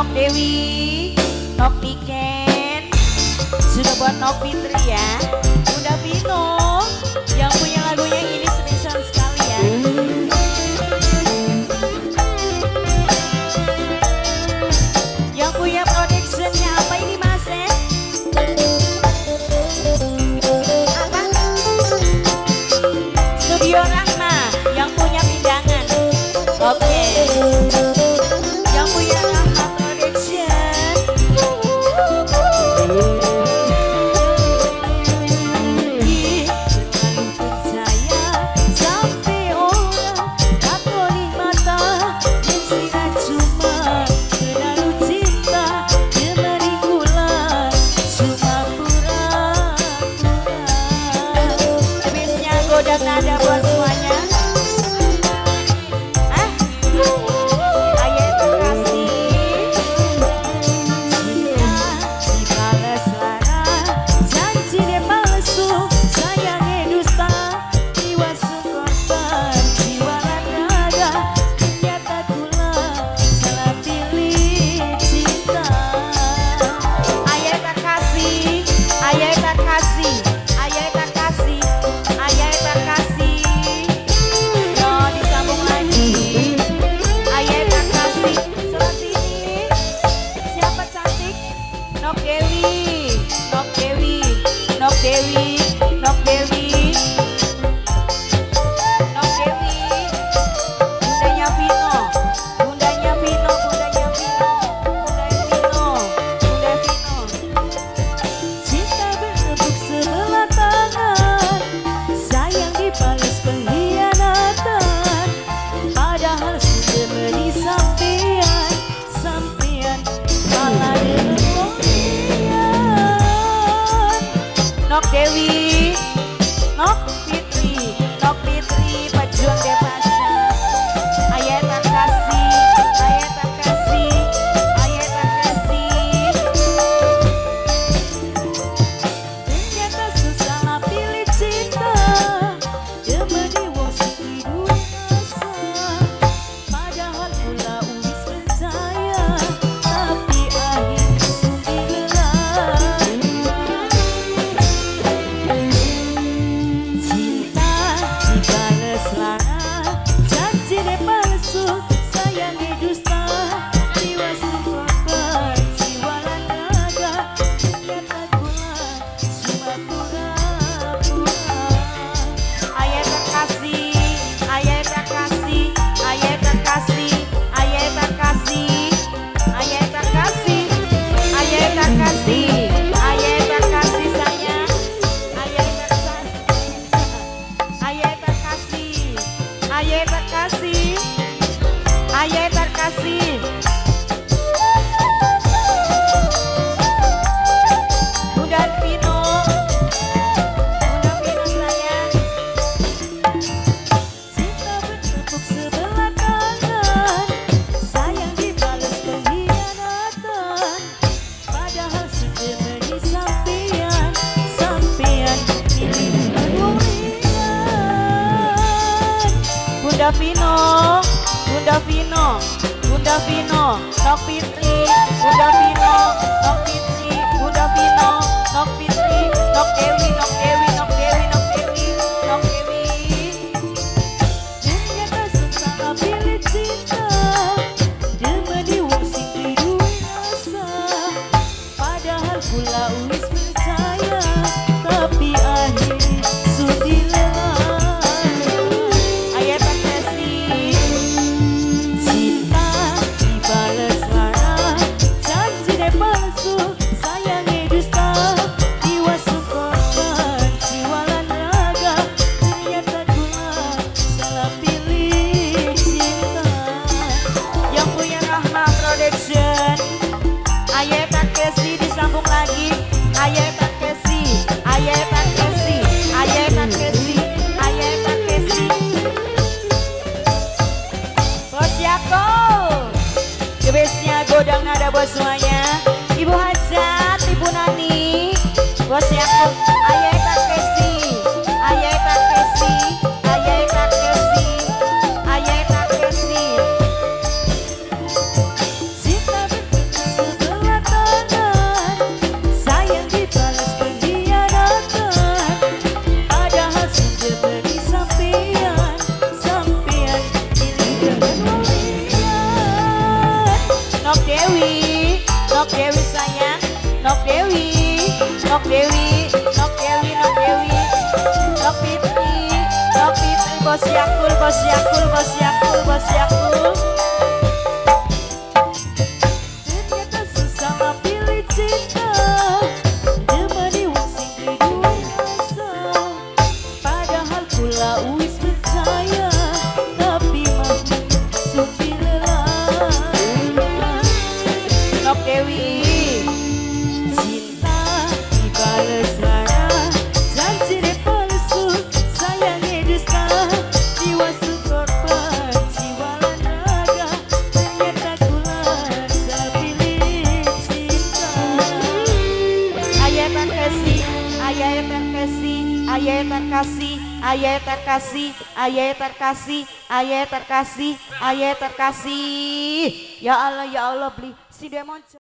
Nok Dewi, Nok Niken, sudah buat Nok Fitri ya. Udah Vino, yang punya lagunya ini spesial sekali ya. Yang punya productionnya apa ini Mas ya? Apa? Studio Rahma, yang punya pindangan. Oke. Yang punya Rahma Production. Ih, terlalu percaya sampai orang kapoli mata. Mencina cuma terlalu cinta. Demeri gula cuma pura-pura. Habisnya godak nada buat semuanya. Nok Dewi, Nok Dewi, Nok Dewi, Nok Dewi, Nok Dewi, bundanya Vino, bundanya Vino, bundanya Vino, bundanya Vino, bunda Vino. Cinta bertepuk sebelah tangan, sayang dibalas pengkhianatan, padahal sudah beri sampean, sampean malah Nok Dewi, Nok Fitri, Nok Fitri, pejuang dewasa. Ayah tak kasih, ayah tak kasih, ayah tak kasih. Ternyata susah pilih cinta, demeni wong sing duwe rasa. Padahal mula wis percaya, tapi akhir sudi lelah. Ayah terkasih, Bunda Vino, Bunda Vino sayang. Cinta bertepuk sebelah tangan, sayang dibalas pengkhianatan, padahal sudah beri sampean, sampean ini berwirian. Bunda Vino, Bunda Vino, Bunda Vino, Nok Fitri, Bunda Vino, Nok Fitri, Bunda Vino, Nok Fitri, Nok Dewi, Nok Dewi, Nok Dewi, Nok Dewi, Nok Dewi. Ternyata susah pilih cinta, demeni wong sing duwe rasa. Padahal pula wis percaya, tapi akhir sudi lelah. Ayah tak kesi disambung lagi, ayah tak kesi, ayah tak kesi, ayah tak kesi, ayah tak kesi. Bos Yako, gebesnya godang nada bos semuanya. Ibu Hajat, Ibu Nani, Bos Yako, ayah tak kesi, ayah tak kesi, ayah tak kesi, ayah tak kesi. Cinta bertepuk Nok Dewi sayang, Nok Dewi, Nok Dewi, Nok Dewi, Nok Dewi, Nok Fitri, Nok Fitri, bos Yakul, bos Yakul, bos Yakul, bos Yakul. Ternyata susah mah pilih cinta, demani wong sing duwe rasa. Padahal kula wis percaya, tapi mah supi lelah. Nok Dewi, cinta dibales lara, janji deh palsu, sayangnya dusta, diwasu korban jiwa naga. Ternyata kula sepilih cinta. Ayah terkasih, ayah terkasih, ayah terkasih, ayah terkasih, ayah terkasih, ayah terkasih, ayah terkasih. Ya Allah beli si Demon.